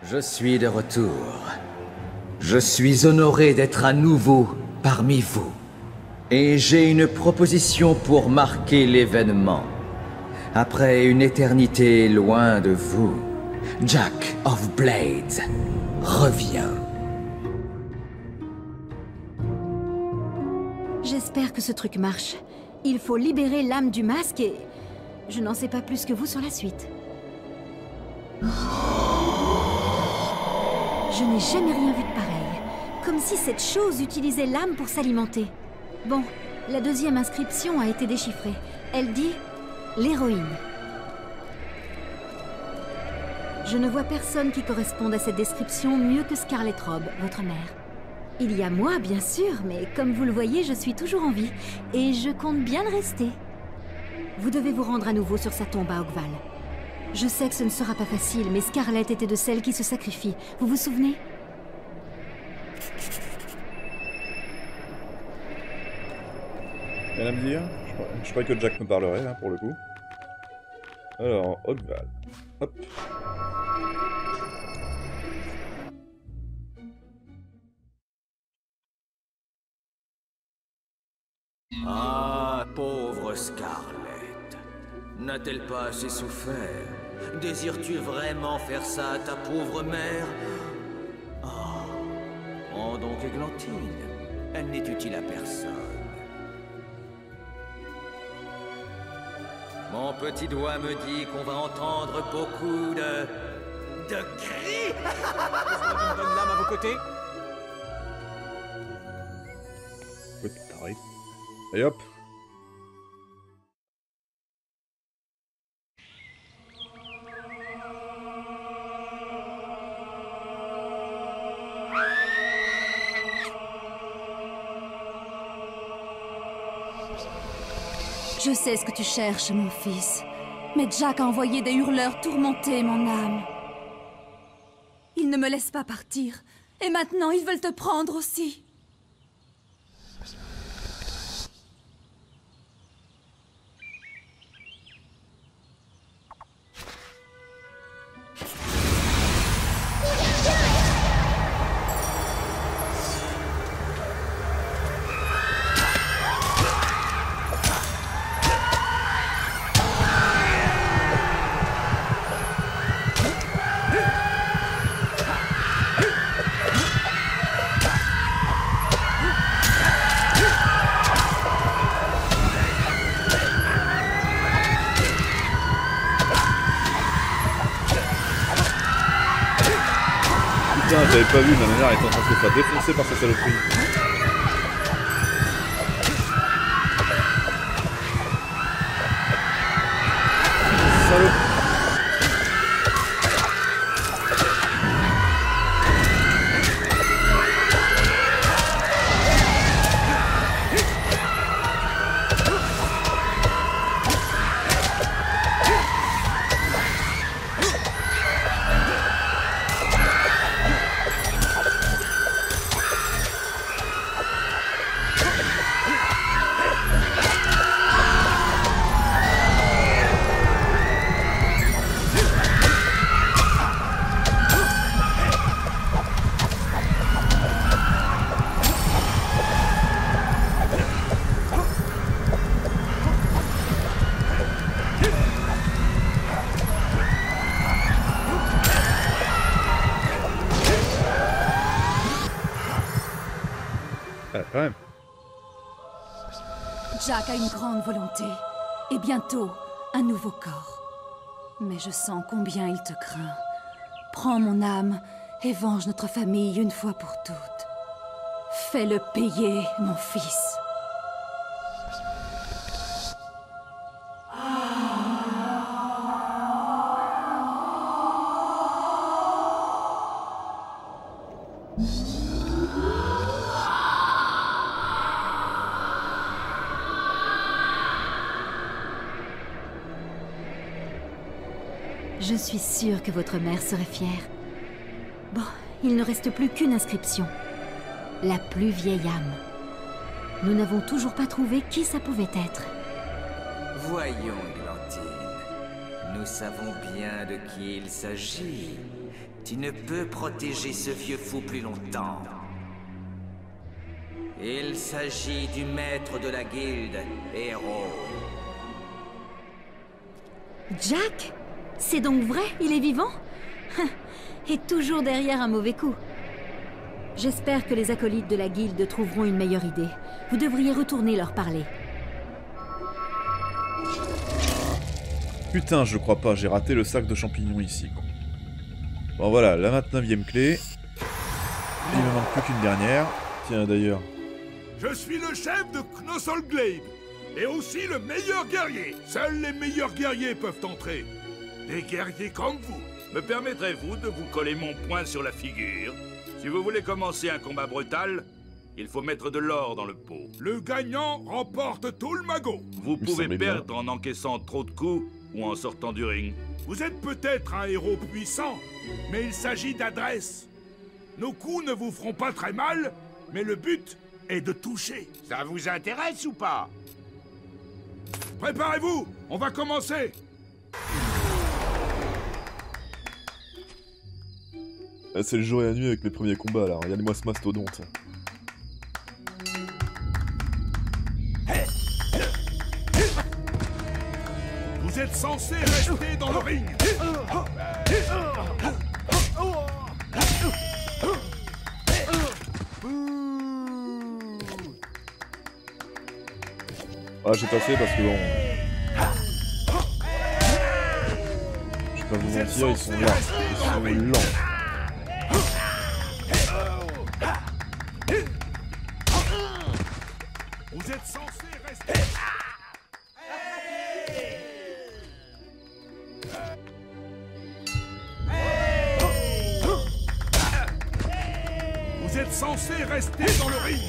Je suis de retour. Je suis honoré d'être à nouveau parmi vous. Et j'ai une proposition pour marquer l'événement. Après une éternité loin de vous, Jack of Blades revient. J'espère que ce truc marche. Il faut libérer l'âme du masque et... je n'en sais pas plus que vous sur la suite. Je n'ai jamais rien vu de pareil. Comme si cette chose utilisait l'âme pour s'alimenter. Bon, la deuxième inscription a été déchiffrée. Elle dit « l'héroïne ». Je ne vois personne qui corresponde à cette description mieux que Scarlet Robe, votre mère. Il y a moi, bien sûr, mais comme vous le voyez, je suis toujours en vie. Et je compte bien le rester. Vous devez vous rendre à nouveau sur sa tombe à Oakval. Je sais que ce ne sera pas facile, mais Scarlet était de celles qui se sacrifient. Vous vous souvenez? Rien à me dire? Je croyais que Jack me parlerait, là, pour le coup. Alors, Oakval. Hop. Ah, pauvre Scarlet. N'a-t-elle pas assez souffert? Désires-tu vraiment faire ça à ta pauvre mère? Oh, prends donc Églantine. Elle n'est utile à personne. Mon petit doigt me dit qu'on va entendre beaucoup de cris. Donne l'âme à vos côtés. Écoute, t'arrives. Et hop. Je sais ce que tu cherches, mon fils. Mais Jack a envoyé des hurleurs tourmenter mon âme. Ils ne me laissent pas partir. Et maintenant, ils veulent te prendre aussi. Putain, j'avais pas vu, ma mère était en train de se faire défoncer par sa saloperie. Salaud. Quand même. Jack a une grande volonté. Et bientôt, un nouveau corps. Mais je sens combien il te craint. Prends mon âme et venge notre famille une fois pour toutes. Fais-le payer, mon fils. Je suis sûre que votre mère serait fière. Bon, il ne reste plus qu'une inscription. La plus vieille âme. Nous n'avons toujours pas trouvé qui ça pouvait être. Voyons, Églantine. Nous savons bien de qui il s'agit. Tu ne peux protéger ce vieux fou plus longtemps. Il s'agit du maître de la guilde, Héros. Jack? C'est donc vrai, il est vivant? Et toujours derrière un mauvais coup. J'espère que les acolytes de la guilde trouveront une meilleure idée. Vous devriez retourner leur parler. Putain, je crois pas, j'ai raté le sac de champignons ici. Bon voilà, la 29e clé. Il me manque plus qu'une dernière. Tiens d'ailleurs. Je suis le chef de Knossolglade, et aussi le meilleur guerrier. Seuls les meilleurs guerriers peuvent entrer. Des guerriers comme vous. Me permettrez-vous de vous coller mon poing sur la figure? Si vous voulez commencer un combat brutal, il faut mettre de l'or dans le pot. Le gagnant remporte tout le magot. Vous pouvez perdre en encaissant trop de coups ou en sortant du ring. Vous êtes peut-être un héros puissant, mais il s'agit d'adresse. Nos coups ne vous feront pas très mal, mais le but est de toucher. Ça vous intéresse ou pas? Préparez-vous, on va commencer. C'est le jour et la nuit avec les premiers combats là, regardez-moi ce mastodonte. Vous êtes censé rester dans le ring. Ah j'ai passé parce que bon... Je vais pas vous mentir, ils sont là. Ils sont lents. Vous êtes censé rester... Vous êtes censé rester dans le ring.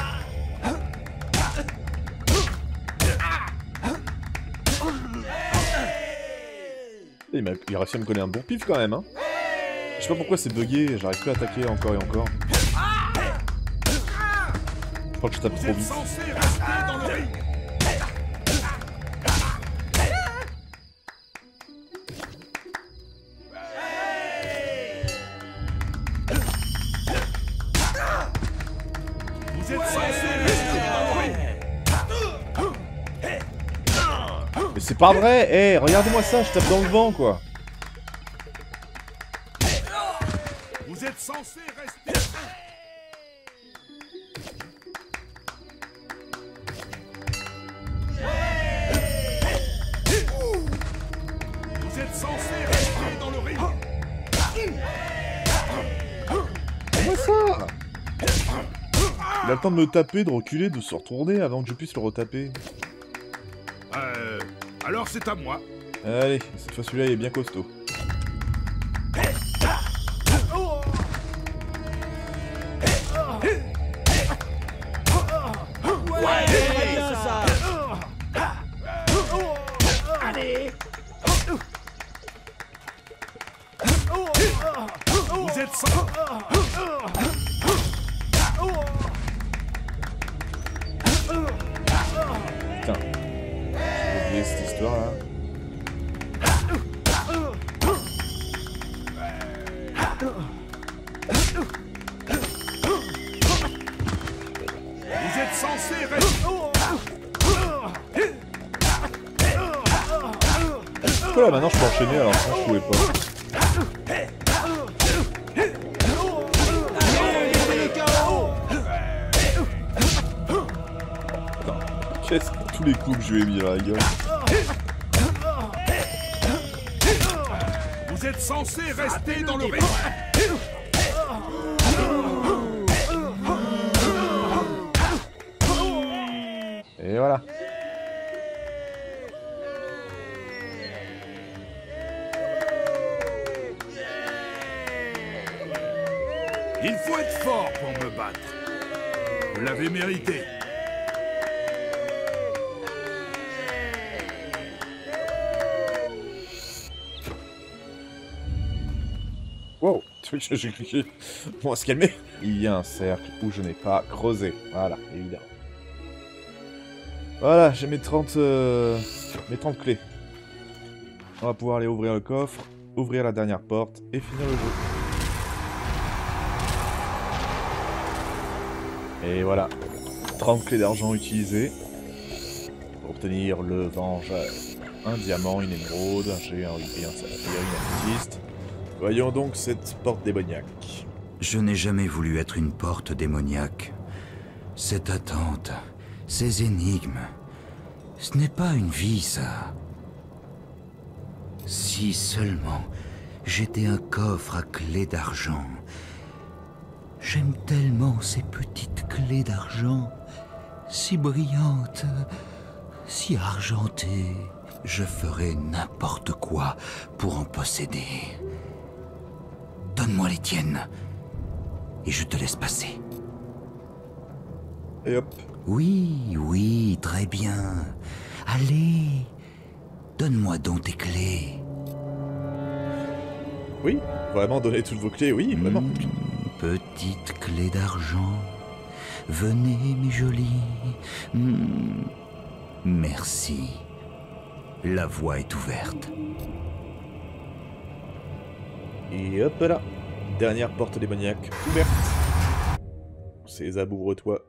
Il a réussi à me coller un bon pif quand même, hein. Je sais pas pourquoi c'est bugué, j'arrive plus à attaquer encore et encore. Je crois que je tape trop vite. Censé rester dans le ring. Vous êtes censé rester dans le ring. Mais c'est pas vrai, eh, regardez-moi ça, je tape dans le vent quoi. Vous êtes censé rester. Vous êtes censé rester dans le ring. Comment ça? Il a le temps de me taper, de reculer, de se retourner avant que je puisse le retaper. Alors c'est à moi. Allez, cette fois celui-là il est bien costaud. Allez! Vous êtes sans... Putain. J'ai oublié cette histoire là. Vous êtes censé rester... Pourquoi là maintenant je peux enchaîner alors que je pouvais pas? Qu'est-ce que tous les coups que je lui ai mis dans la gueule? Vous êtes censé rester dans le ring. Et voilà. Il faut être fort pour me battre. Vous l'avez mérité. Wow, j'ai cliqué. On va se calmer. Il y a un cercle où je n'ai pas creusé. Voilà, évidemment. Voilà, j'ai mes 30 clés. On va pouvoir aller ouvrir le coffre, ouvrir la dernière porte et finir le jeu. Et voilà, 30 clés d'argent utilisées pour obtenir le Vengeur. Un diamant, une émeraude, un jet, un rubis, un saphir, une améthyste. Voyons donc cette porte démoniaque. Je n'ai jamais voulu être une porte démoniaque. Cette attente, ces énigmes, ce n'est pas une vie, ça. Si seulement j'étais un coffre à clés d'argent. J'aime tellement ces petites clés d'argent, si brillantes, si argentées. Je ferais n'importe quoi pour en posséder. Donne-moi les tiennes, et je te laisse passer. Et hop. Oui, très bien. Allez, donne-moi donc tes clés. Oui, vraiment donner toutes vos clés, oui, vraiment. Petite clé d'argent, venez mes jolis. Merci. La voie est ouverte. Et hop là. Dernière porte démoniaque ouverte. César, ouvre-toi.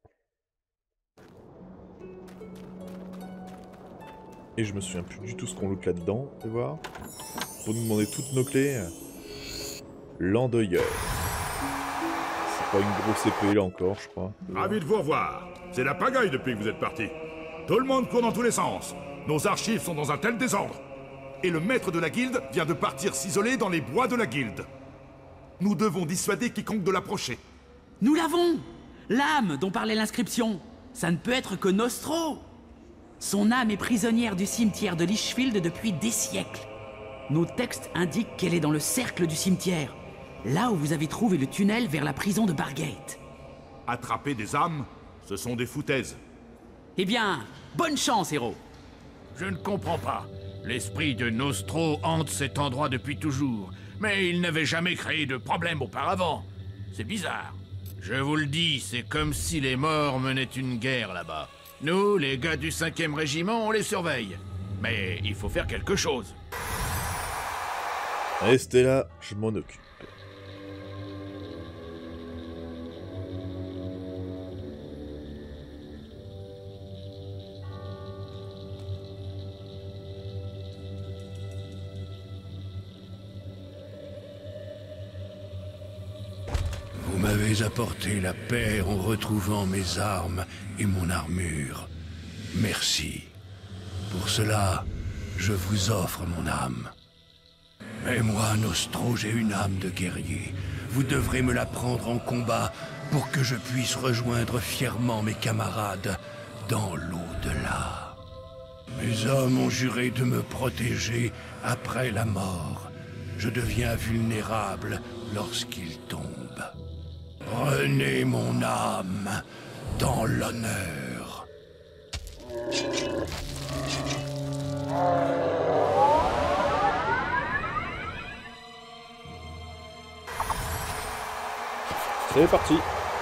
Et je me souviens plus du tout ce qu'on loot là-dedans, on va voir. Pour nous demander toutes nos clés. L'endeuilleur. C'est pas une grosse épée là encore, je crois. Ravi de vous revoir. C'est la pagaille depuis que vous êtes partis. Tout le monde court dans tous les sens. Nos archives sont dans un tel désordre. Et le maître de la guilde vient de partir s'isoler dans les bois de la guilde. Nous devons dissuader quiconque de l'approcher. Nous l'avons! L'âme dont parlait l'inscription. Ça ne peut être que Nostro. Son âme est prisonnière du cimetière de Lichfield depuis des siècles. Nos textes indiquent qu'elle est dans le cercle du cimetière, là où vous avez trouvé le tunnel vers la prison de Bargate. Attraper des âmes, ce sont des foutaises. Eh bien, bonne chance, héros! Je ne comprends pas. L'esprit de Nostro hante cet endroit depuis toujours, mais il n'avait jamais créé de problème auparavant. C'est bizarre. Je vous le dis, c'est comme si les morts menaient une guerre là-bas. Nous, les gars du 5e régiment, on les surveille. Mais il faut faire quelque chose. Restez là, je m'en occupe. Vous m'avez apporté la paix en retrouvant mes armes et mon armure. Merci. Pour cela, je vous offre mon âme. Mais moi, Nostro, j'ai une âme de guerrier. Vous devrez me la prendre en combat pour que je puisse rejoindre fièrement mes camarades dans l'au-delà. Mes hommes ont juré de me protéger après la mort. Je deviens vulnérable lorsqu'ils tombent. Prenez mon âme dans l'honneur. C'est parti.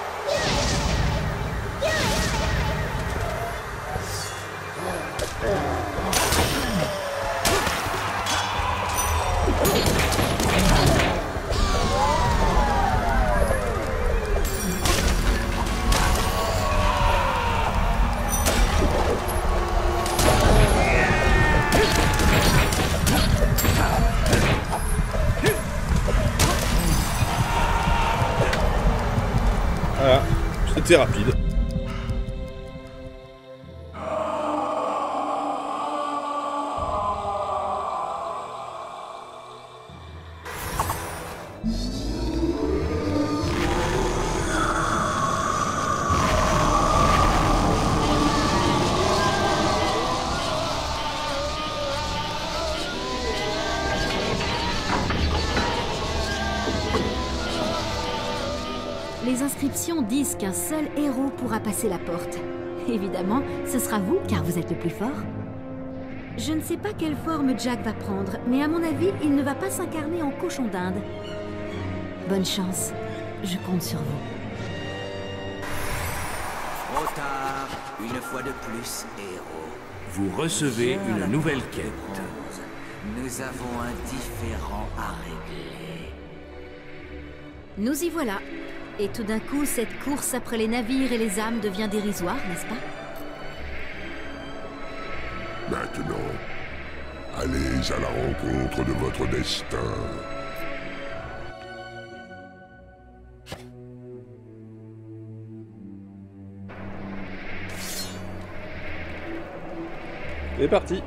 Voilà, c'était rapide. Les inscriptions disent qu'un seul héros pourra passer la porte. Évidemment, ce sera vous, car vous êtes le plus fort. Je ne sais pas quelle forme Jack va prendre, mais à mon avis, il ne va pas s'incarner en cochon d'Inde. Bonne chance. Je compte sur vous. Trop tard, une fois de plus, héros. Vous recevez une nouvelle quête. Nous avons un différend à régler. Nous y voilà. Et tout d'un coup, cette course après les navires et les âmes devient dérisoire, n'est-ce pas? Maintenant, allez à la rencontre de votre destin. C'est parti.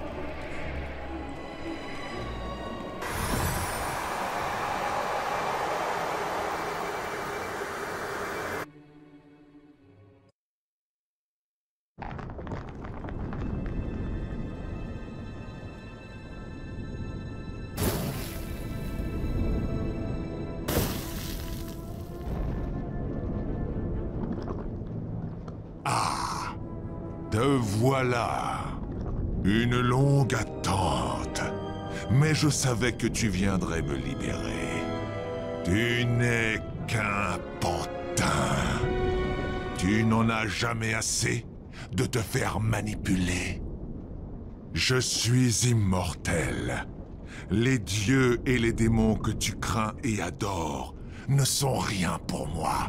Ah, te voilà. Une longue attente. Mais je savais que tu viendrais me libérer. Tu n'es qu'un pantin. Tu n'en as jamais assez de te faire manipuler. Je suis immortel. Les dieux et les démons que tu crains et adores ne sont rien pour moi.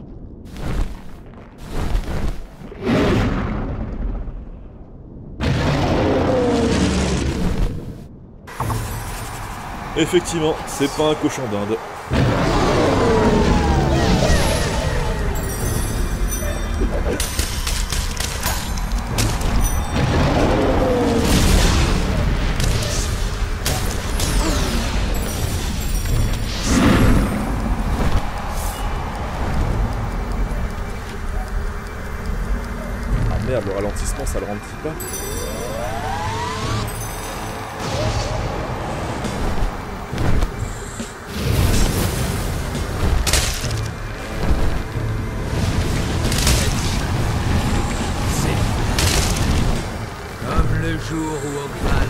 Effectivement, c'est pas un cochon d'Inde. Ah merde, le ralentissement, ça le ralentit pas. Le jour où Ogval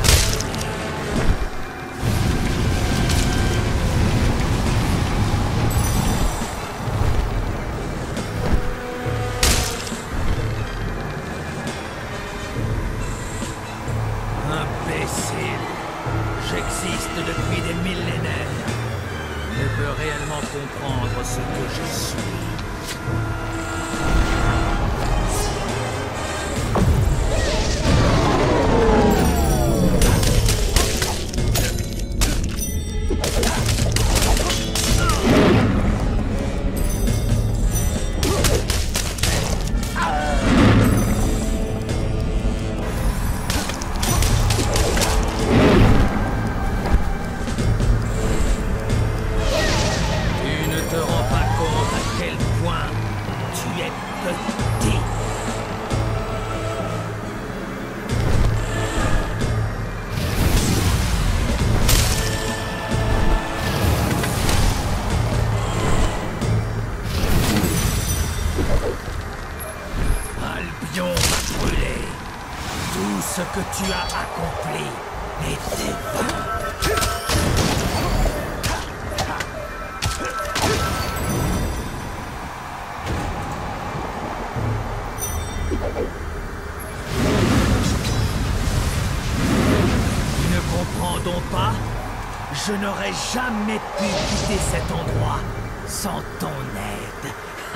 imbécile, j'existe depuis des millénaires. Ne peux réellement comprendre ce que je suis. Ce que tu as accompli était vain. Tu ne comprends donc pas? Je n'aurais jamais pu quitter cet endroit sans ton aide.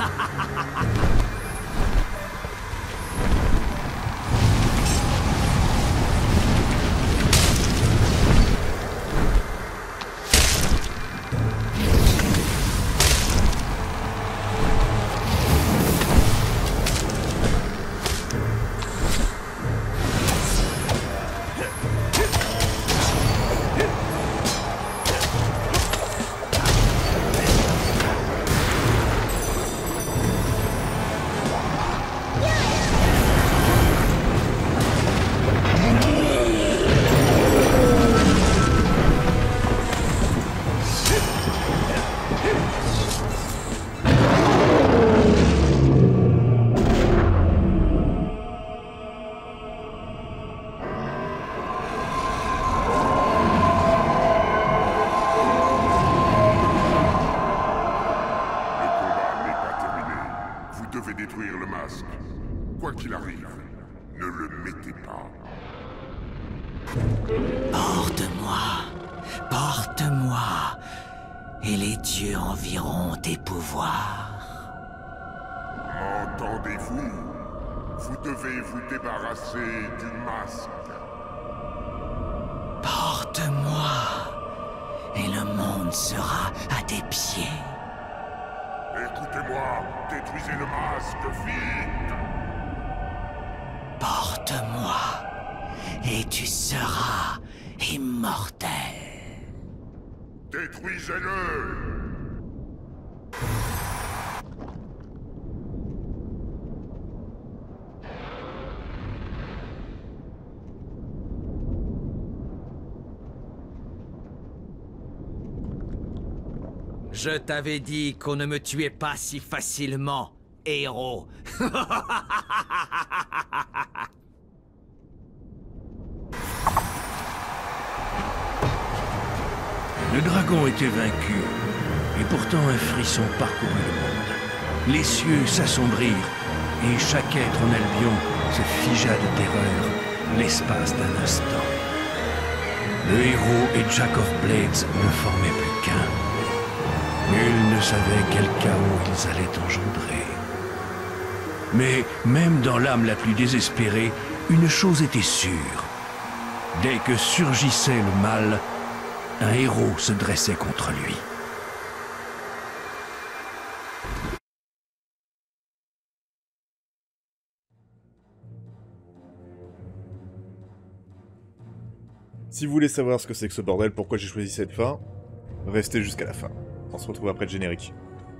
Quoi qu'il arrive, ne le mettez pas. Porte-moi, porte-moi, et les dieux enverront tes pouvoirs. Qu'attendez-vous? Vous devez vous débarrasser du masque. Porte-moi, et le monde sera à tes pieds. Écoutez-moi, détruisez le masque, vite! Porte-moi, et tu seras immortel. Détruisez-le! Je t'avais dit qu'on ne me tuait pas si facilement, héros. Le dragon était vaincu, et pourtant un frisson parcourut le monde. Les cieux s'assombrirent, et chaque être en Albion se figea de terreur l'espace d'un instant. Le héros et Jack of Blades ne formaient plus qu'un. Nul ne savait quel chaos ils allaient engendrer. Mais même dans l'âme la plus désespérée, une chose était sûre. Dès que surgissait le mal, un héros se dressait contre lui. Si vous voulez savoir ce que c'est que ce bordel, pourquoi j'ai choisi cette fin, restez jusqu'à la fin. On se retrouve après le générique.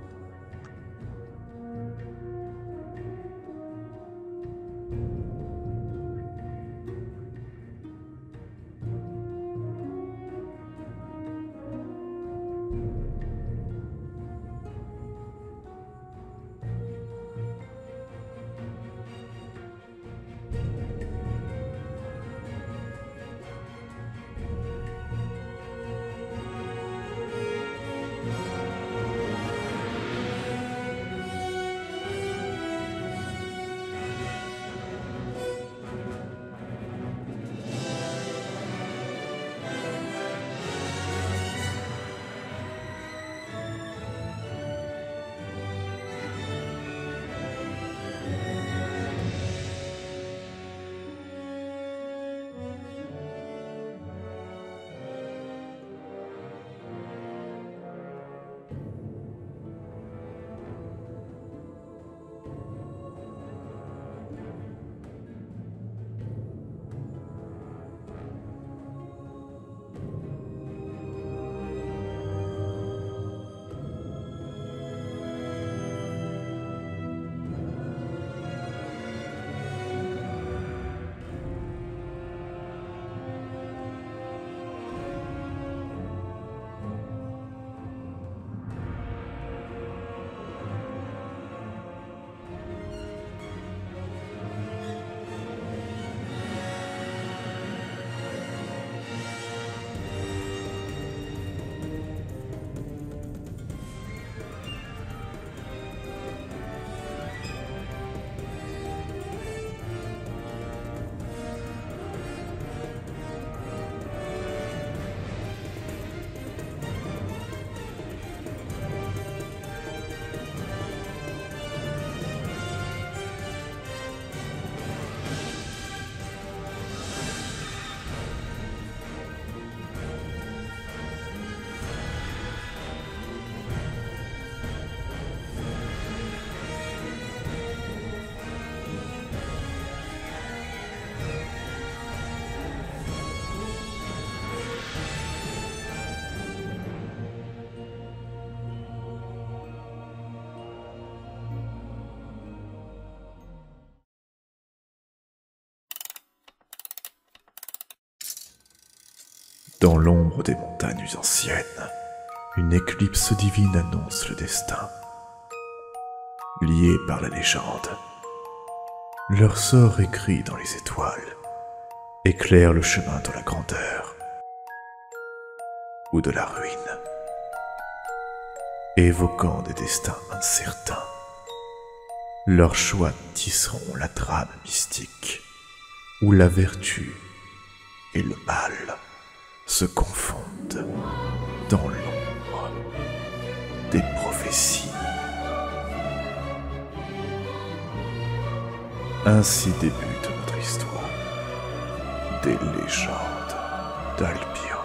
Dans l'ombre des montagnes anciennes, une éclipse divine annonce le destin. Liés par la légende, leur sort écrit dans les étoiles éclaire le chemin de la grandeur ou de la ruine, évoquant des destins incertains. Leurs choix tisseront la trame mystique où la vertu et le mal se confondent dans l'ombre des prophéties. Ainsi débute notre histoire. Des légendes d'Albion.